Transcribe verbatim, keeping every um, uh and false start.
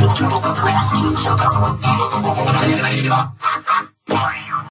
中国プロレスに所属。